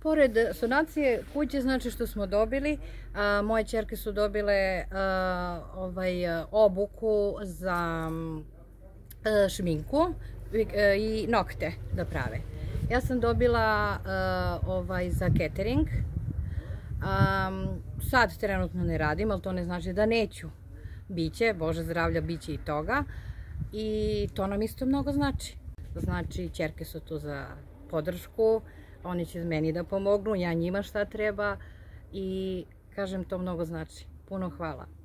Pored sanacije kuće, znači što smo dobili, moje ćerke su dobile obuku za šminku i nokte da prave. Ja sam dobila za catering. Sad trenutno ne radim, ali to ne znači da neću. Biće, Bože zdravlja, biće i toga. I to nam isto mnogo znači. Znači, ćerke su tu za podršku, oni će meni da pomognu, ja njima šta treba i kažem, to mnogo znači. Puno hvala.